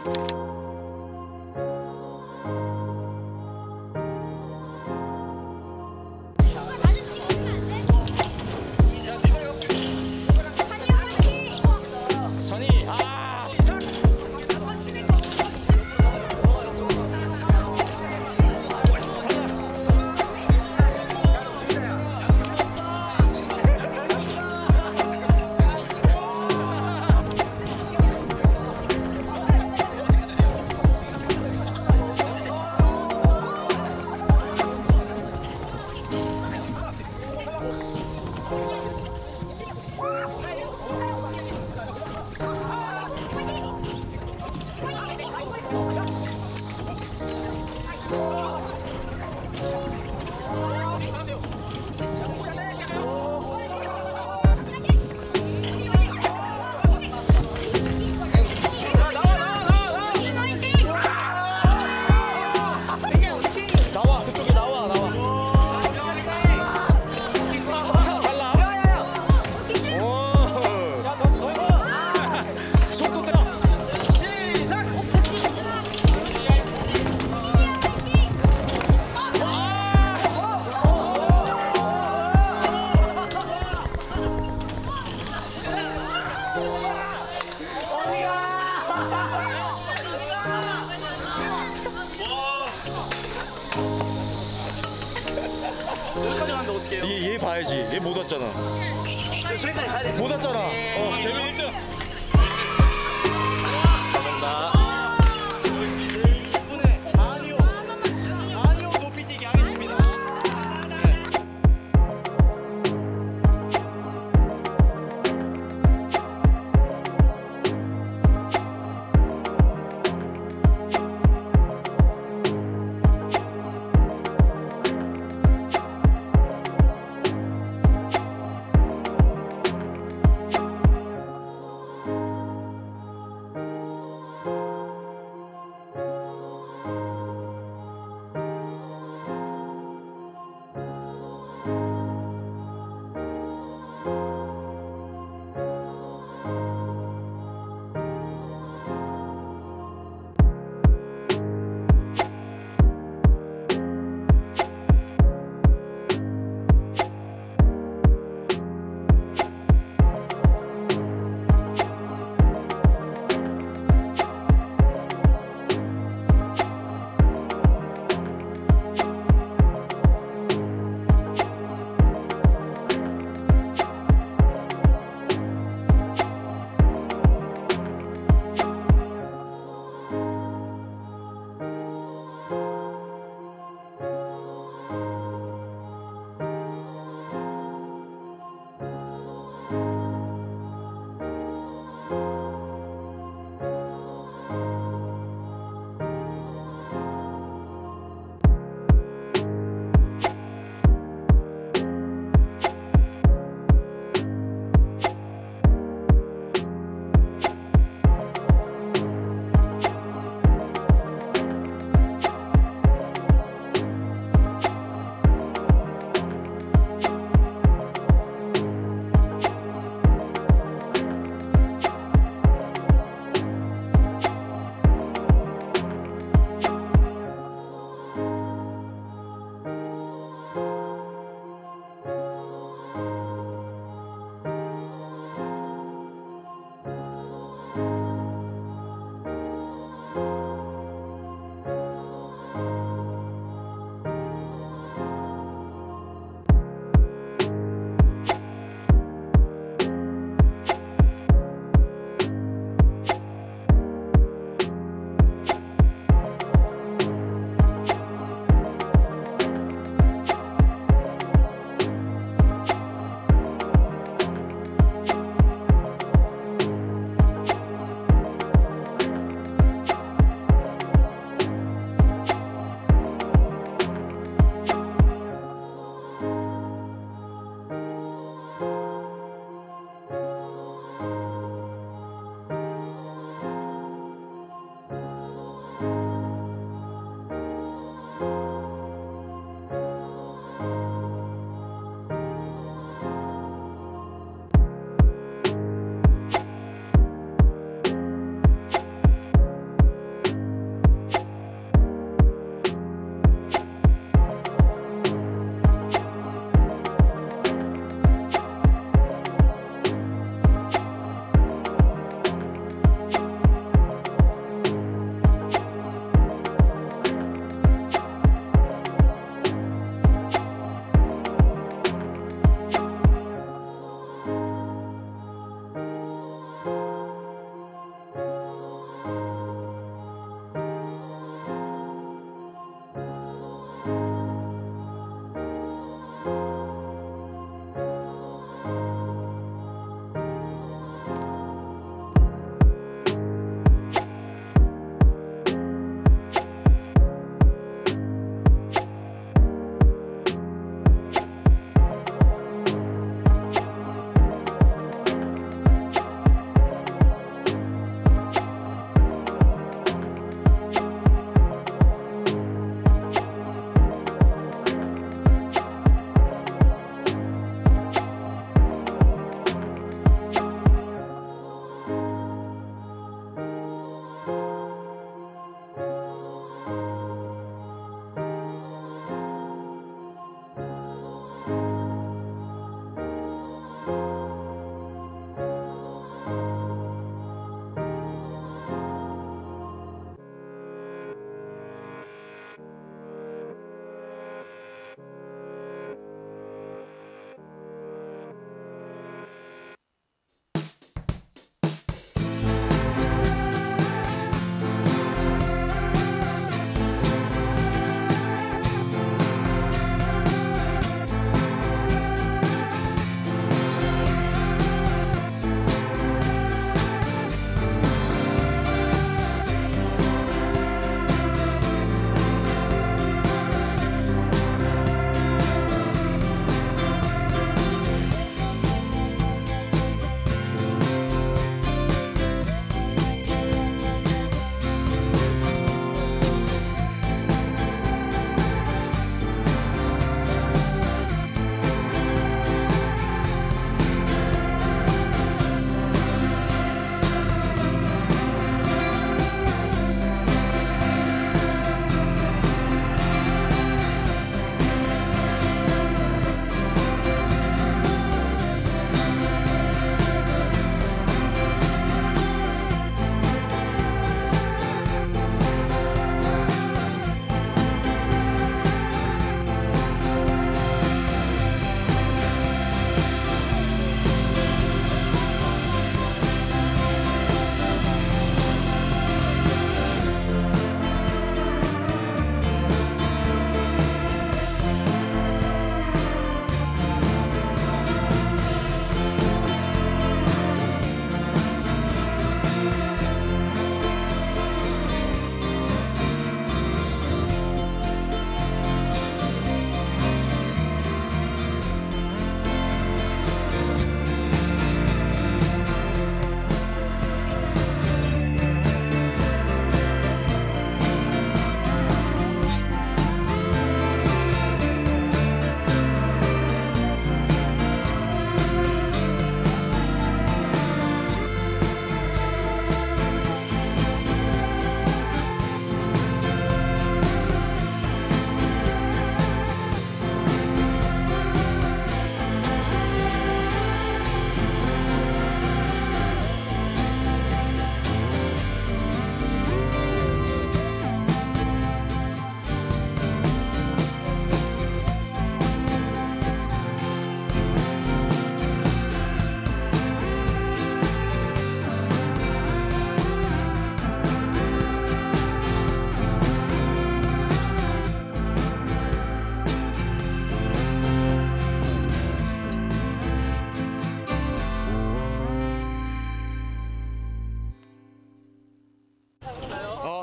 여기까지 갔는데 어떡해요? 얘 봐야지. 얘 못 왔잖아. 저기까지 가야 돼. 못 왔잖아. 재민 1등. 감사합니다. 20분에 아니요 높이뛰기 하겠습니다.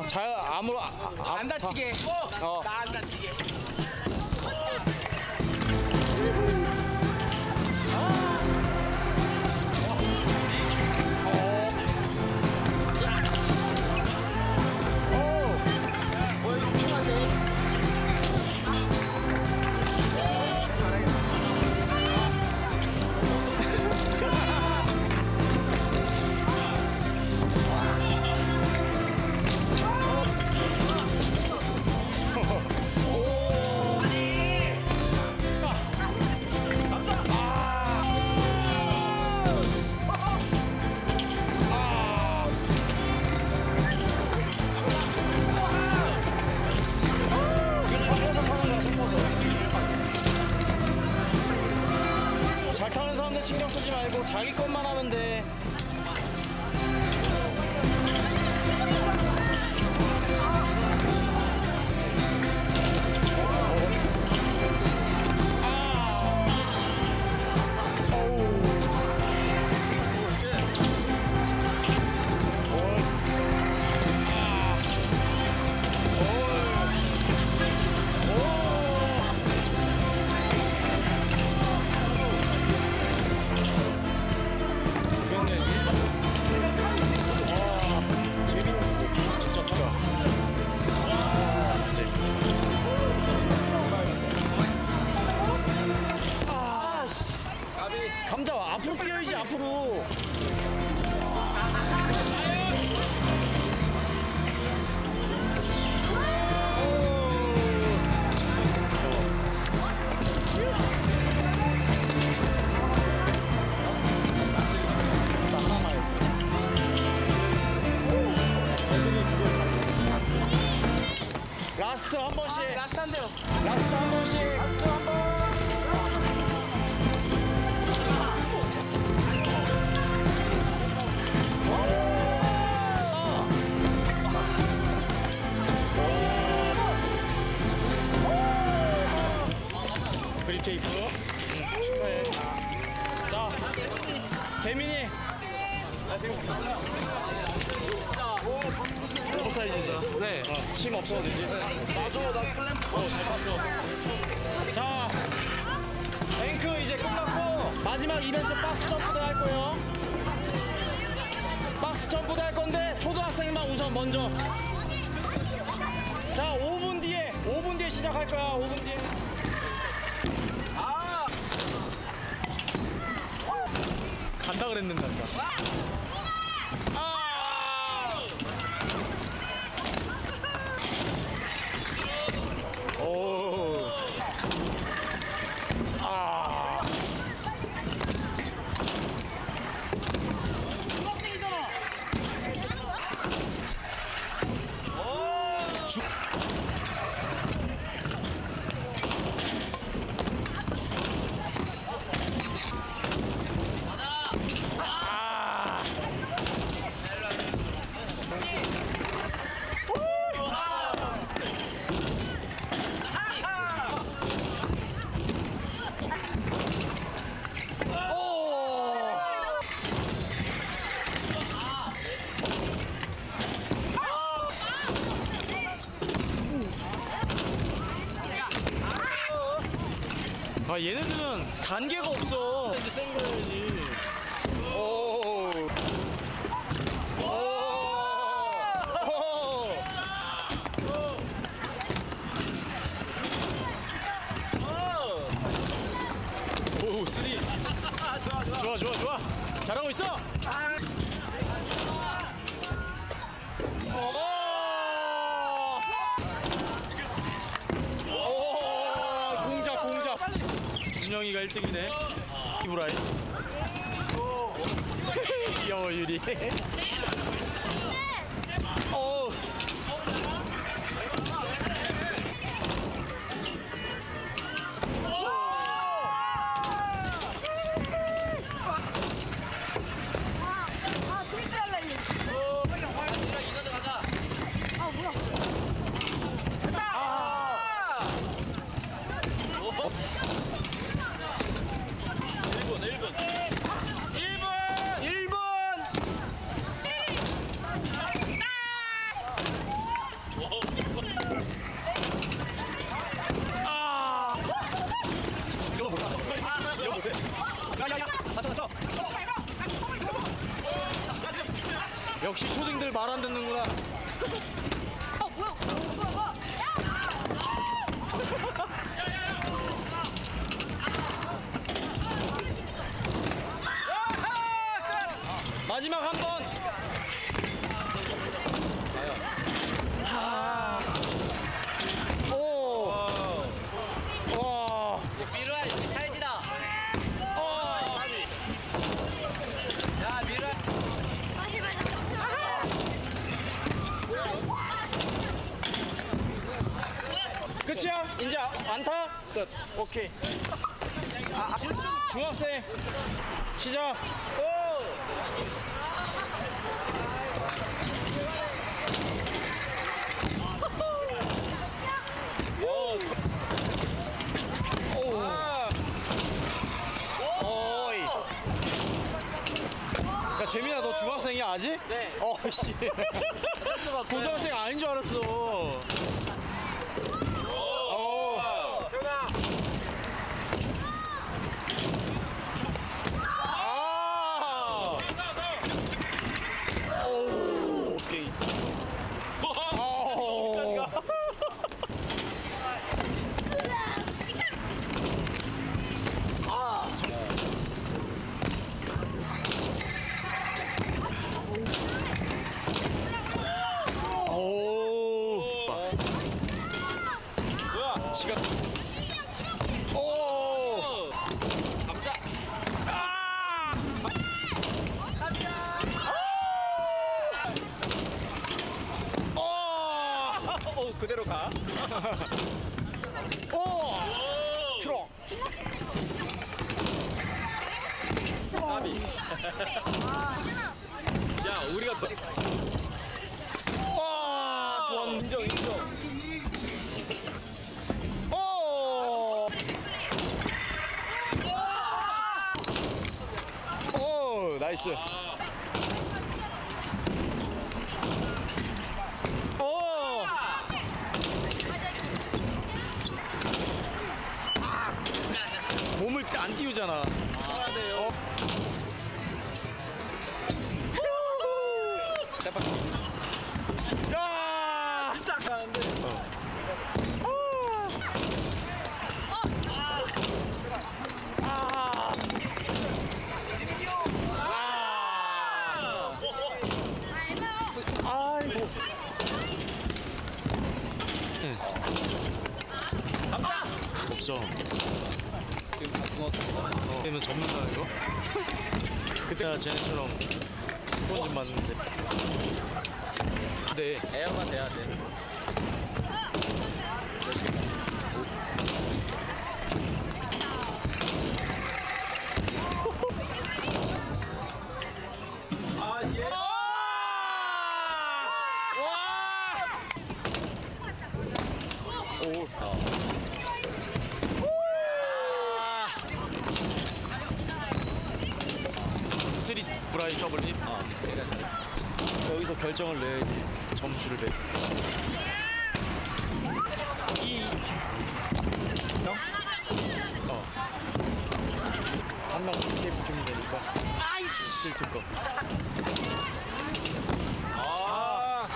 잘 아무로 안 다치게. 어. 나 안 다치게. 잘 타는 사람들 신경 쓰지 말고 자기 것만 하면 돼. 감자 앞으로 뛰어야지 앞으로. 라스트 한 번씩. 라스트 한 대요. 라스트 한 번씩. 라스트 한 번. 그립 테이프. 축하해. 자, 재민이. 오버사이즈죠? 네. 침 없어도 되지? 맞아, 나 클램프. 잘 탔어. 자, 앵크 이제 끝났고 마지막 이벤트 박스 점프도 할 거예요. 박스 점프도 할 건데 초등학생만 우선 먼저. 자, 5분 뒤에 시작할 거야. 5분 뒤에. 간다 그랬는데 간다. 오. 아, 얘네들은 단계가 없어. 이제 센 거야지. 오. 오, 쓰리. 좋아. 잘하고 있어. 공작. 준영이가 1등이네. 이브라이. 귀여워, 유리. 오. 역시 초딩들 말 안 듣는구나. 어 뭐야? 뭐야? 마지막 한 번. 오. 와. 미루야 여기 살지다. 야 미루야. 다시 맞아. 끝이야? 이제 안타? 끝. 오케이. 중학생 시작. 오이. 야 재민아 너 중학생이야 아직? 네. 어씨. 고등학생 아닌 줄 알았어. 아. 오. 오케이. 아오. 오. 뭐야? 시간. 오. 감자. 아. 오. 그대로 가. 오. 트럭. 나비. 야, 우리가 더. 와, 좋았. 인정, 인정. 오. 오, 나이스. 오. 몸을 안 띄우잖아. 해야 돼요. 야! 진짜 가는데. 아이고. 없어. 지금 다 끊었어. 되면 접는다 이거? 그때가 쟤네처럼 스폰지 맞는데. 네. 에어만 돼야 돼. 아 예. 와! 오. 쓰리 브라이 더블립. 여기서 결정을 내야지. 점수를 내. 이 형? 한 명 이렇게 붙이면 되니까. 아이씨. 실트 거. 아.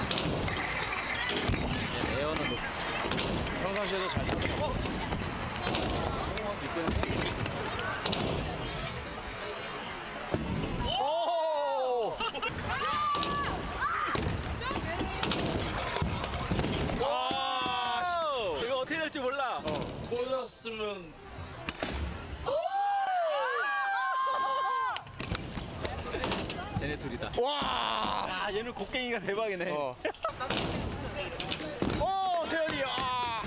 에어는 높. 평상시에도 잘 타더라고. 오! 아, 이거 어떻게 될지 몰라. 꽂았으면. 쟤네 둘이다. 와! 야, 얘는 곡괭이가 대박이네. 오, 재현이. 아.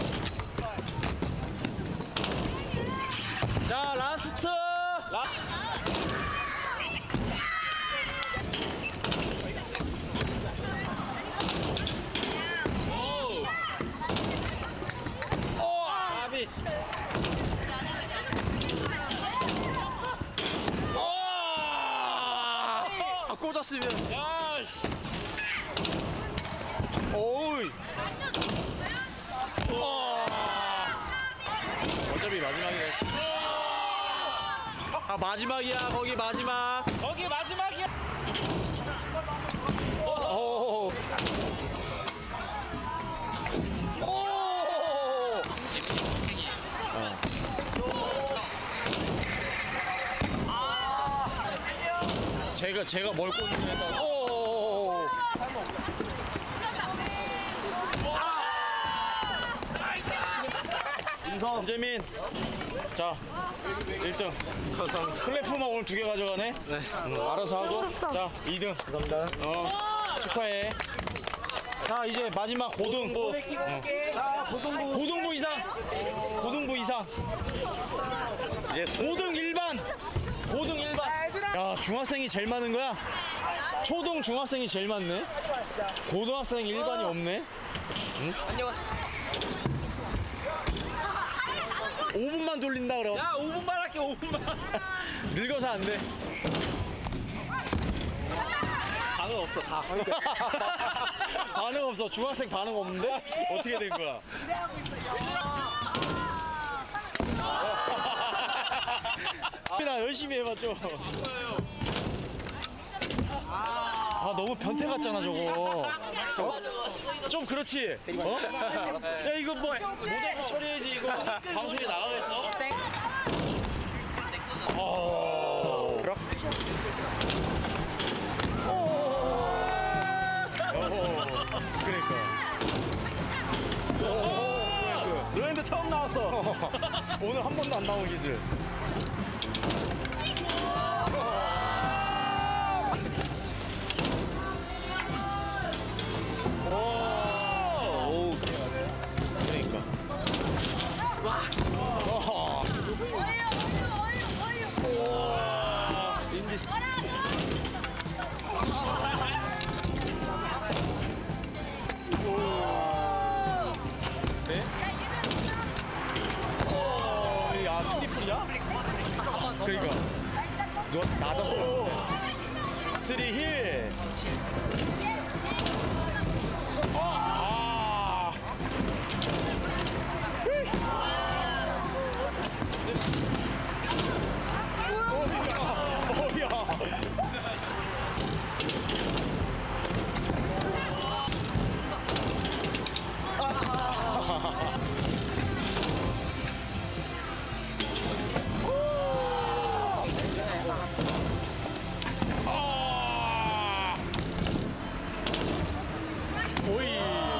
자, 라스트. 꽂았으면. 야. 오이. 어차피 마지막이야. 아 마지막이야. 거기 마지막. 거기 마지막이야. 제가 뭘 꽂느냐에 따라. 오. 임재민. 자, 1등. 감사합니다. 클래프만 오늘 2개 가져가네. 네. 알아서 하고. 자, 2등. 감사합니다. 축하해. 자, 이제 마지막 고등부. 고등부 이상. 고등부 이상. 이제 고등 일반. 고등 일반. 야, 중학생이 제일 많은 거야? 초등 중학생이 제일 많네. 고등학생 일반이 없네. 응? 5분만 돌린다 그럼. 야 5분만 할게 5분만. 늙어서 안 돼. 방은 없어 다. 반응 없어. 중학생 반응 없는데? 어떻게 된 거야? 나 열심히 해봐 좀. 아 너무 변태 같잖아 저거. 좀 그렇지. 어? 야 이거 뭐 모자이크 처리해야지 이거. 방송에 나가겠어? 그러니까. 너희들 처음 나왔어. 오늘 한 번도 안 나온 기술. 오, 그러니까. 인디. 네? 야, 트리플이야? 그러니까. 너 낮았어. 3 힐. 오이.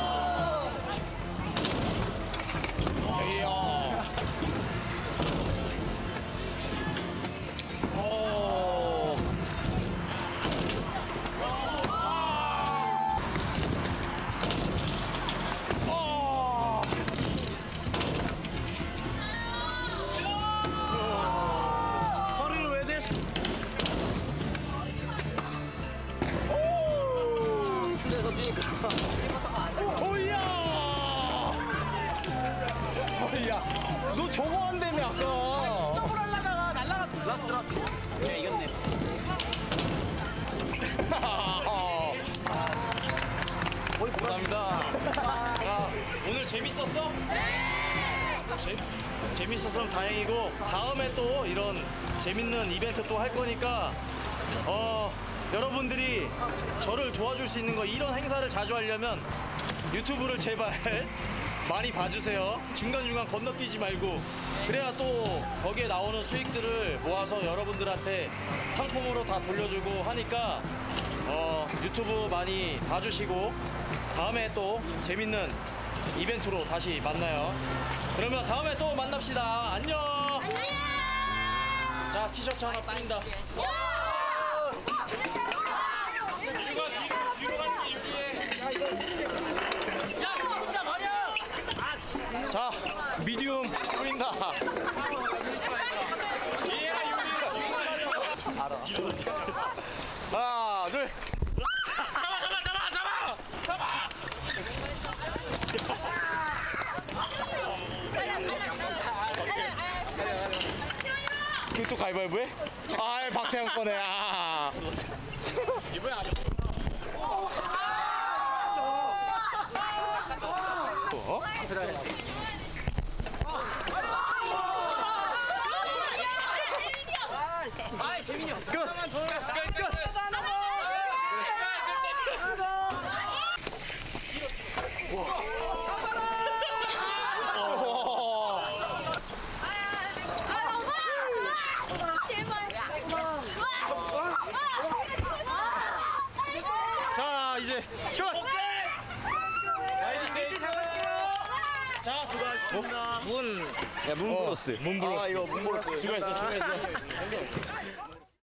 허리를 왜 댔어? 그래서 뛰니까. 오이야! 오이야! 너 저거 한다며 아까. 점프를 하려다가 날라갔어. 라스트. 야 이겼네. 감사합니다. 야, 오늘 재밌었어? 네! 재밌었으면 다행이고 다음에 또 이런 재밌는 이벤트 또 할 거니까 여러분들이 저를 도와줄 수 있는 거 이런 행사를 자주 하려면 유튜브를 제발 많이 봐주세요. 중간중간 건너뛰지 말고 그래야 또 거기에 나오는 수익들을 모아서 여러분들한테 상품으로 다 돌려주고 하니까 유튜브 많이 봐주시고 다음에 또 재밌는 이벤트로 다시 만나요. 그러면 다음에 또 만납시다. 안녕. 자, 티셔츠 하나 뿌린다. 자, 미디움 뿌린다. 하나, 둘. 그또 가위바위보 해? 아, 박태형 거네. 아. 이번에 아니야. 어? 아이 재민이 형. 끝. 끝. 제발. 자, 수고하셨습니다. 문브로스. 문브로스. 아, 이거 문브로스. 수고했어.